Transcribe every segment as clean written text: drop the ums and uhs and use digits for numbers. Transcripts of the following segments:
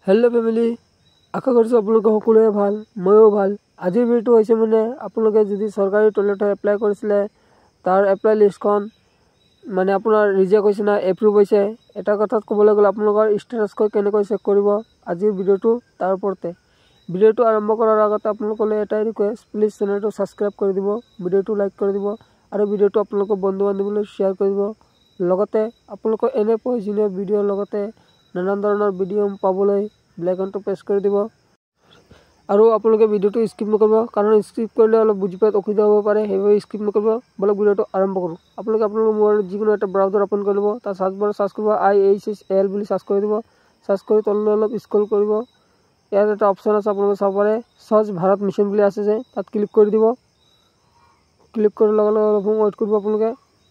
Hello family आशा करছো আপোনালোকে সকলোৱে ভাল ময়ো ভাল। আজিৰ ভিডিওটো হৈছে মানে আপোনালোকে যদি চৰকাৰী টয়লেট এপ্লাই কৰিছিলে তাৰ এপ্লাই লিষ্টখন মানে আপোনাৰ ৰিজেক্ট হৈছে না এপ্ৰুভ হৈছে এটা কথাত ক'বলৈ গ'লে আপোনালোকৰ ষ্টেটাছকৈ কেনেকৈ চেক কৰিব আজিৰ ভিডিওটো তাৰ ওপৰতে। ভিডিওটো আৰম্ভ কৰাৰ আগতে আপোনালোকলৈ এটাই ৰিকুৱেষ্ট, প্লিজ চেনেলটো সাবস্ক্ৰাইব কৰি দিব, ভিডিওটো লাইক কৰি দিব আৰু ভিডিওটো আপোনালোকৰ বন্ধু বান্ধৱীলৈ শ্বেয়াৰ কৰি দিব। লগতে আপোনালোকৰ এনে প্ৰয়োজনীয় ভিডিওৰ লগতে নানান ধৰণৰ ভিডিও পাবলৈ বেল আইকনটো প্ৰেছ কৰি দিব আৰু আপোনালোকে ভিডিওটো স্কিপ নকৰিব, কাৰণ স্কিপ কৰিলে অলপ বুজি পোৱাত অসুবিধা হ'ব পাৰে, সেইবাবে স্কিপ নকৰিব। বলক ভিডিওটো আৰম্ভ কৰোঁ। আপোনালোকে আপোনালোকৰ মোবাইলত যিকোনো এটা ব্ৰাউজাৰ ওপেন কৰি ল'ব, তাৰ সাৰ্চ বাৰত সাৰ্চ কৰিব IHSL বুলি সাৰ্চ কৰি দিব। সাৰ্চ কৰি তললৈ অলপ স্ক্ৰল কৰিব, ইয়াত এটা অপশ্যন আছে আপোনালোকে চাব পাৰে, স্বচ্ছ ভাৰত মিছন বুলি আছে যে তাত ক্লিক কৰি দিব। ক্লিক কৰাৰ লগে লগে অলপ সময় ৱেইট কৰিব আপোনালোকে।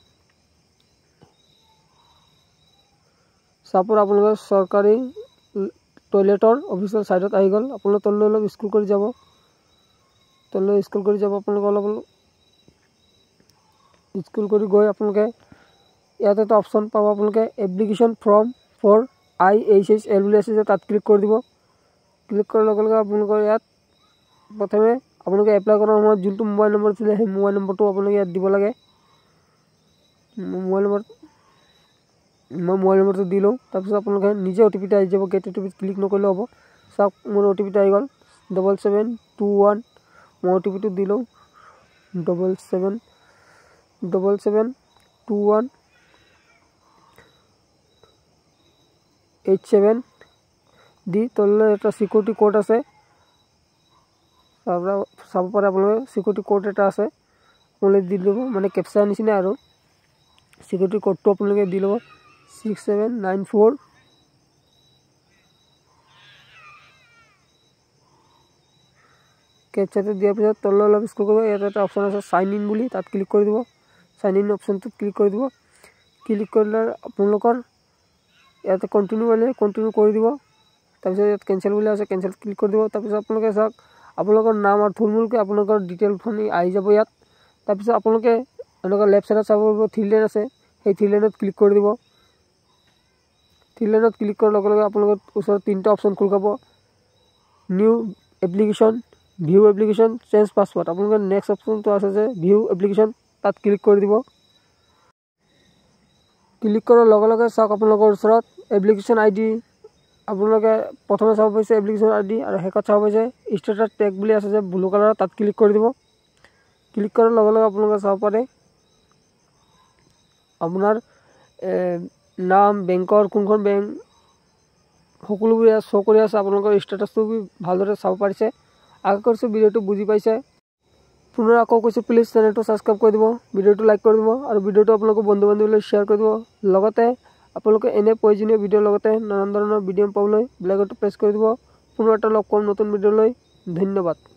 চাপৰ আপোনালোকে চৰকাৰী টয়লেটৰ অফিচিয়েল সাইটত আহি গ'ল। আপোনালোকে তললৈ অলপ স্ক্ৰল কৰি যাব, তললৈ স্ক্ৰল কৰি যাব আপোনালোকে অলপ স্ক্ৰল কৰি গৈ আপোনালোকে ইয়াত এটা অপশ্যন পাব আপোনালোকে এপ্লিকেশ্যন ফৰ্ম ফৰ IHSL বুলি আছে যে তাত ক্লিক কৰি দিব। ক্লিক কৰাৰ লগে লগে আপোনালোকৰ ইয়াত প্ৰথমে আপোনালোকে এপ্লাই কৰাৰ সময়ত যোনটো মোবাইল নম্বৰ আছিলে সেই মোবাইল নম্বৰটো আপোনালোকে ইয়াত দিব লাগে। মোবাইল নম্বৰটো দি লওঁ, তাৰপিছত আপোনালোকে নিজে OTP আহি যাব। গেট OTP ক্লিক নকৰিলেও হ'ব। চাওক মোৰ OTP আহি গ'ল 7721। মই OTP দি লওঁ 772187 দি তললৈ এটা সিকিউৰিটি কোড আছে, চাব পাৰে আপোনালোকে সিকিউৰিটি কোড এটা আছে আপোনালোকে দি ল'ব, মানে কেপচাৰ নিচিনা আৰু সিকিউৰিটি কোডটো আপোনালোকে দি ল'ব 6794। কেপচাৰটো দিয়াৰ পিছত তললৈ অলপ স্ক্ৰল কৰিব, ইয়াত এটা অপশ্যন আছে সাইন ইন বুলি, তাত ক্লিক কৰি দিব। সাইন ইন অপশ্যনটোত ক্লিক কৰি দিব। ক্লিক কৰিলে আপোনালোকৰ ইয়াতে কণ্টিনিউ বুলি কণ্টিনিউ কৰি দিব। তাৰপিছত ইয়াত কেঞ্চেল বুলি আছে, কেঞ্চেল ক্লিক কৰি দিব। তাৰপিছত আপোনালোকে চাওক আপোনালোকৰ নাম আৰু থুলমূলকৈ আপোনালোকৰ ডিটেইলখন আহি যাব ইয়াত। তাৰপিছত আপোনালোকে এনেকুৱা লেফ্ট ছাইডত চাব পাৰিব 3 লাইন আছে, সেই 3 লাইনত ক্লিক কৰি দিব। 3 লাইনত ক্লিক কৰাৰ লগে লগে আপোনালোকৰ ওচৰত 3টা অপশ্যন খোল খাব, new application, view application, change password. আপোনালোকে নেক্সট অপশ্যনটো আছে যে ভিউ এপ্লিকেশ্যন, তাত ক্লিক কৰি দিব। ক্লিক কৰাৰ লগে লগে চাওক আপোনালোকৰ ওচৰত এপ্লিকেশ্যন ID আপোনালোকে প্ৰথমে চাব পাৰিছে এপ্লিকেশ্যন ID আৰু শেষত চাব পাৰিছে ষ্টেটাছ টেগ বুলি আছে যে ব্লু কালাৰৰ, তাত ক্লিক কৰি দিব। ক্লিক কৰাৰ লগে লগে আপোনালোকে চাব পাৰে আপোনাৰ নাম, বেংকৰ কোনখন বেংক সকলোবোৰ ইয়াত শ্ব' কৰি আছে। আপোনালোকৰ ষ্টেটাছটো ভালদৰে চাব পাৰিছে। আশা কৰিছোঁ ভিডিওটো বুজি পাইছে। পুনৰ আকৌ কৈছোঁ, প্লিজ চেনেলটো ছাবস্ক্ৰাইব কৰি দিব, ভিডিওটো লাইক কৰি দিব আৰু ভিডিওটো আপোনালোকৰ বন্ধু বান্ধৱীলৈ শ্বেয়াৰ কৰি দিব। লগতে আপোনালোকে এনে প্ৰয়োজনীয় ভিডিঅ'ৰ লগতে নানান ধৰণৰ ভিডিঅ' পাবলৈ বেল আইকনটো প্ৰেছ কৰি দিব। পুনৰ এটা লগ পাম নতুন ভিডিঅ'লৈ। ধন্যবাদ।